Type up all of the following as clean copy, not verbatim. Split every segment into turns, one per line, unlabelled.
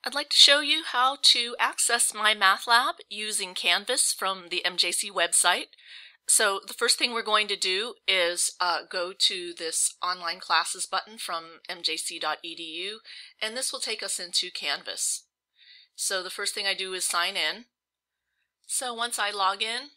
I'd like to show you how to access MyMathLab using Canvas from the MJC website. So the first thing we're going to do is go to this online classes button from mjc.edu, and this will take us into Canvas. So the first thing I do is sign in. So once I log in,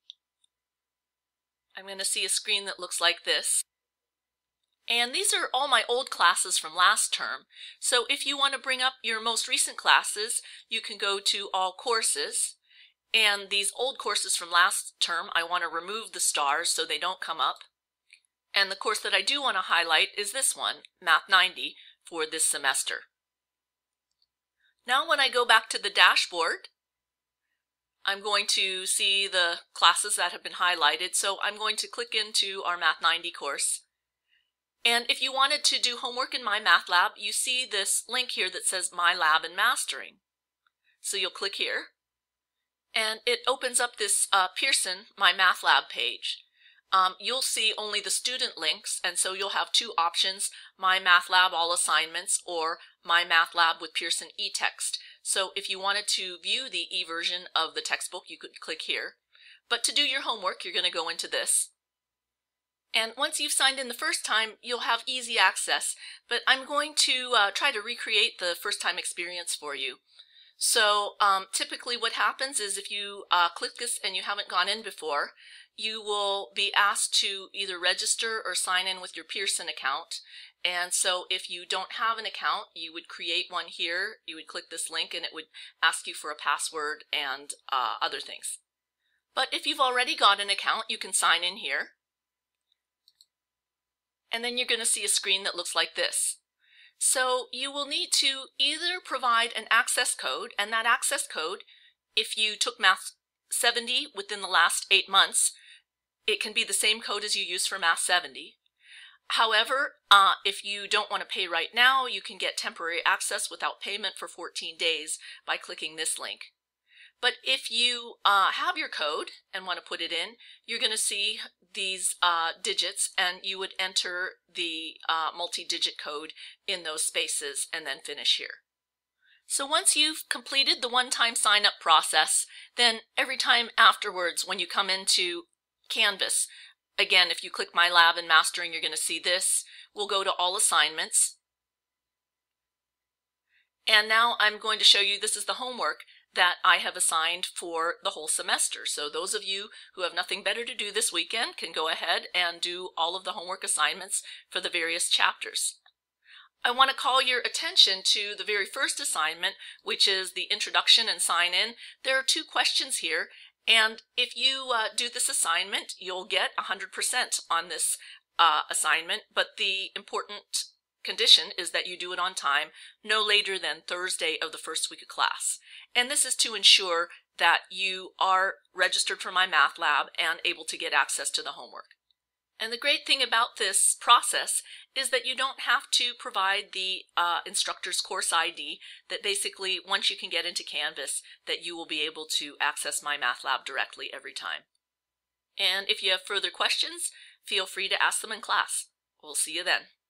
I'm going to see a screen that looks like this. And these are all my old classes from last term. So if you want to bring up your most recent classes, you can go to All Courses. And these old courses from last term, I want to remove the stars so they don't come up. And the course that I do want to highlight is this one, Math 90, for this semester. Now when I go back to the dashboard, I'm going to see the classes that have been highlighted. So I'm going to click into our Math 90 course. And if you wanted to do homework in MyMathLab, you see this link here that says My Lab and Mastering. So you'll click here, and it opens up this Pearson MyMathLab page. You'll see only the student links, and so you'll have two options, MyMathLab All Assignments or MyMathLab with Pearson eText. So if you wanted to view the e-version of the textbook, you could click here. But to do your homework, you're going to go into this. And once you've signed in the first time, you'll have easy access. But I'm going to try to recreate the first time experience for you. So typically what happens is if you click this and you haven't gone in before, you will be asked to either register or sign in with your Pearson account. And so if you don't have an account, you would create one here. You would click this link and it would ask you for a password and other things. But if you've already got an account, you can sign in here. And then you're going to see a screen that looks like this. So you will need to either provide an access code, and that access code, if you took Math 70 within the last 8 months, it can be the same code as you use for Math 70. However, if you don't want to pay right now, you can get temporary access without payment for 14 days by clicking this link. But if you have your code and want to put it in, you're going to see these digits, and you would enter the multi-digit code in those spaces and then finish here. So once you've completed the one-time sign-up process, then every time afterwards when you come into Canvas, again, if you click My Lab and Mastering, you're going to see this. We'll go to All Assignments. And now I'm going to show you, this is the homework that I have assigned for the whole semester. So those of you who have nothing better to do this weekend can go ahead and do all of the homework assignments for the various chapters. I want to call your attention to the very first assignment, which is the introduction and sign in. There are 2 questions here, and if you do this assignment, you'll get 100% on this assignment, but the important condition is that you do it on time, no later than Thursday of the first week of class. And this is to ensure that you are registered for MyMathLab and able to get access to the homework. And the great thing about this process is that you don't have to provide the instructor's course ID, that basically once you can get into Canvas, that you will be able to access MyMathLab directly every time. And if you have further questions, feel free to ask them in class. We'll see you then.